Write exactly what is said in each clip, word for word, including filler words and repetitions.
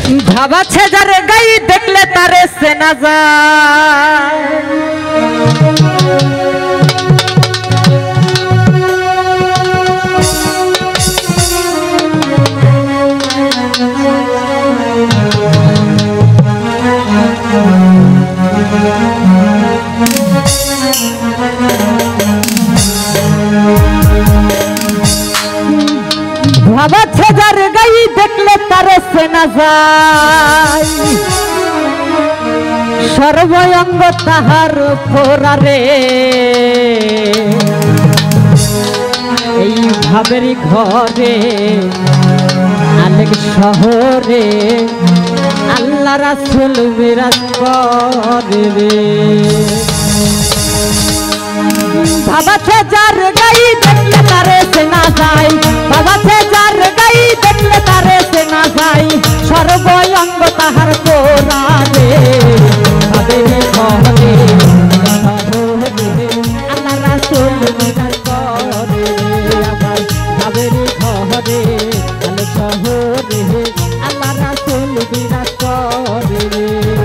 भावा छे जारे गई देखले तारे से ना जाए भावा छे जारे गई देखले तारे से ना जाए सर्वयंग ताहार पोरारे এই ভাবের ঘরে আলেক শহরে আল্লাহ রাসূল বিরাজ করে রে বাবা ছে যার গাই দেখলে তারে সে না যায় বাবা ছে যার গাই দেখলে তারে সে না যায় সর্বয়ঙ্গ তাহার পোরারে ভাবের ঘরে আল্লাহ রাসূল বিরাজ করে আমার ভাবের ঘরে আলেক শহরে আল্লাহ রাসূল বিরাজ করে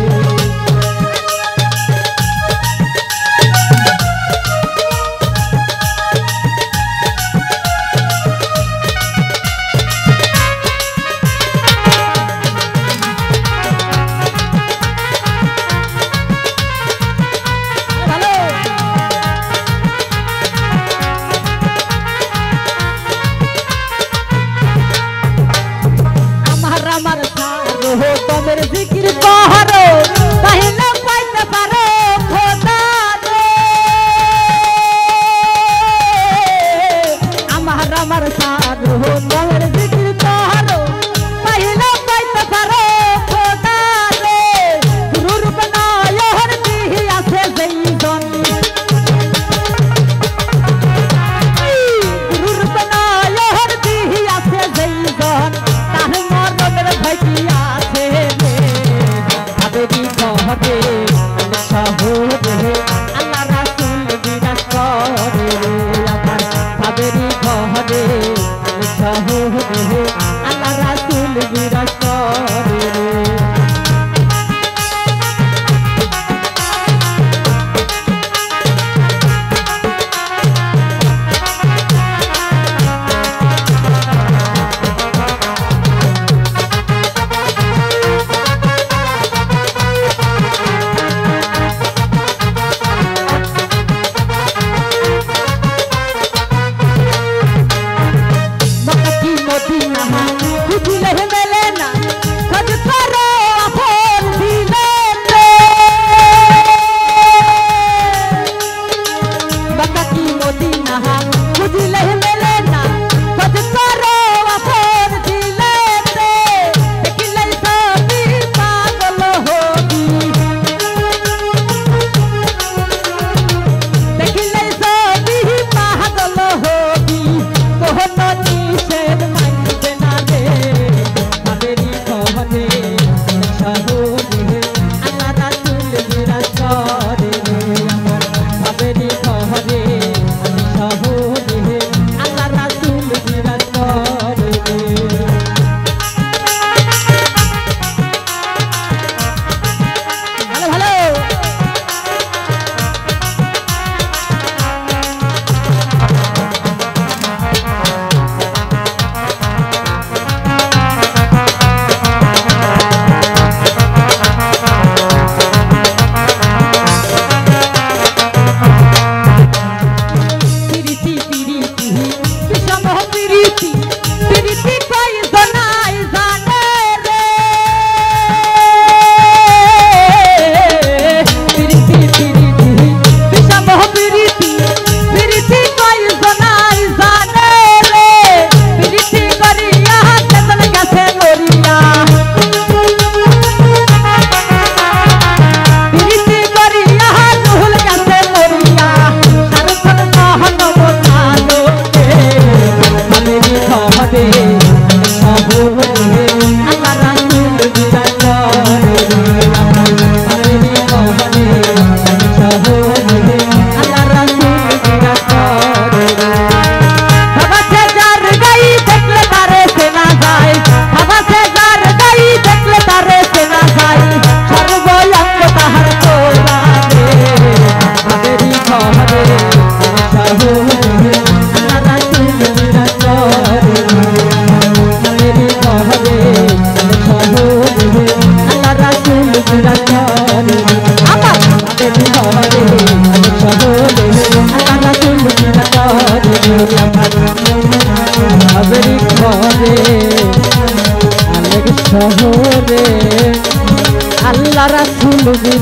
तोमेर जिक्र कहरो पहले पाइते पारो खुदा रे আমার আমার সাধু तोमेर जिक्र कहरो पहले पाइते पारो खुदा रे गुरुर बनाय हर दिही আছে जैसन गुरुर बनाय हर दिही আছে जैसन तार मरনের भटिया शहरे अल्लाह रासूल बिराज करे আমার ভাবের ঘরে শহরে আল্লাহ রাসূল বিরাজ করে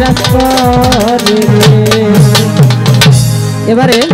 বিশ্বাস করে রে। এবারে